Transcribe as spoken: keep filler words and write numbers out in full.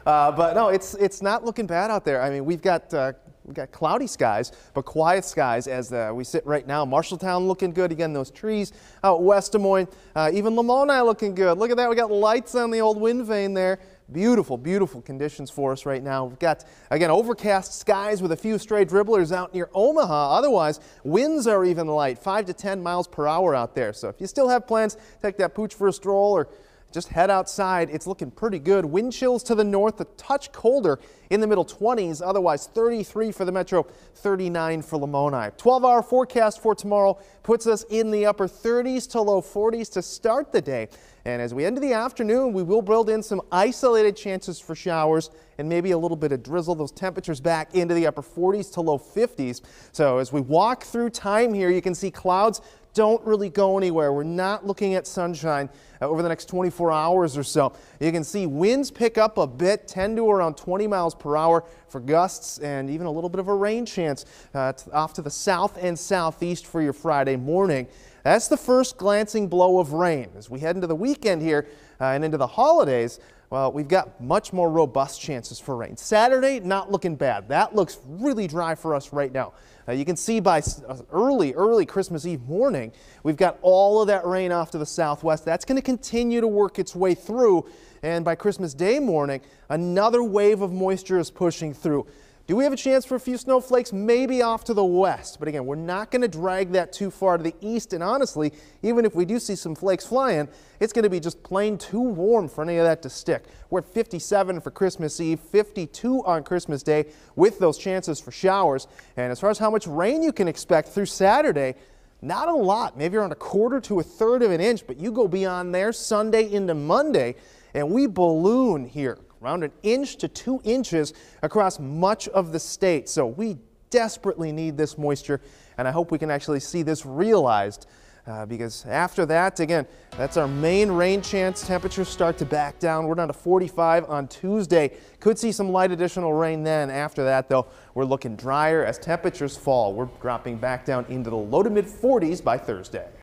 Uh, but no, it's it's not looking bad out there. I mean, we've got uh, we've got cloudy skies, but quiet skies as uh, we sit right now. Marshalltown looking good. Again, those trees out west Des Moines. Uh, even Lamoni looking good. Look at that. We got lights on the old wind vane there. Beautiful, beautiful conditions for us right now. We've got, again, overcast skies with a few stray dribblers out near Omaha. Otherwise, winds are even light, five to ten miles per hour out there. So if you still have plans, take that pooch for a stroll or just head outside. It's looking pretty good. Wind chills to the north, a touch colder in the middle twenties. Otherwise, thirty-three for the metro, thirty-nine for Lamoni. twelve hour forecast for tomorrow puts us in the upper thirties to low forties to start the day. And as we enter the afternoon, we will build in some isolated chances for showers and maybe a little bit of drizzle. Those temperatures back into the upper forties to low fifties. So as we walk through time here, you can see clouds don't really go anywhere. We're not looking at sunshine uh, over the next twenty-four hours or so. You can see winds pick up a bit, ten to around twenty miles per hour for gusts, and even a little bit of a rain chance uh, off to the south and southeast for your Friday morning. That's the first glancing blow of rain. As we head into the weekend here uh, and into the holidays, well, we've got much more robust chances for rain. Saturday, not looking bad. That looks really dry for us right now. Uh, you can see by early, early Christmas Eve morning, we've got all of that rain off to the southwest. That's going to continue to work its way through. And by Christmas Day morning, another wave of moisture is pushing through. Do we have a chance for a few snowflakes? Maybe off to the west. But again, we're not going to drag that too far to the east. And honestly, even if we do see some flakes flying, it's going to be just plain too warm for any of that to stick. We're at fifty-seven for Christmas Eve, fifty-two on Christmas Day with those chances for showers. And as far as how much rain you can expect through Saturday, not a lot, maybe around a quarter to a third of an inch. But you go beyond there Sunday into Monday, and we balloon here. Around an inch to two inches across much of the state. So we desperately need this moisture, and I hope we can actually see this realized uh, because after that, again, that's our main rain chance. Temperatures start to back down. We're down to forty-five on Tuesday. Could see some light additional rain then. After that, though, we're looking drier as temperatures fall. We're dropping back down into the low to mid forties by Thursday.